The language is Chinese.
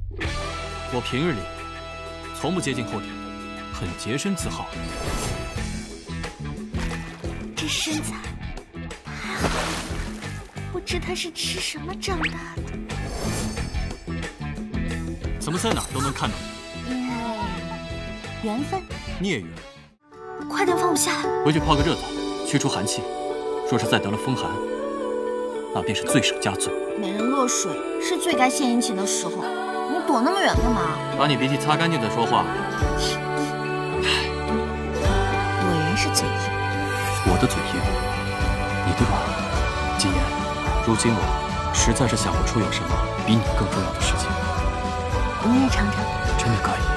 我平日里从不接近后殿，很洁身自好。 这身材太好了，不知他是吃什么长大的。 怎么在哪儿都能看到你？ 因为缘分。 孽缘。 快点放我下来！ 回去泡个热澡，驱除寒气。若是再得了风寒，那便是罪上加罪。 美人落水是最该献殷勤的时候，你躲那么远干嘛？ 把你鼻涕擦干净再说话。 伟人是嘴硬， 我的嘴硬，你的软。谨言，如今我实在是想不出有什么比你更重要的事情。 你也尝尝。 真的可以。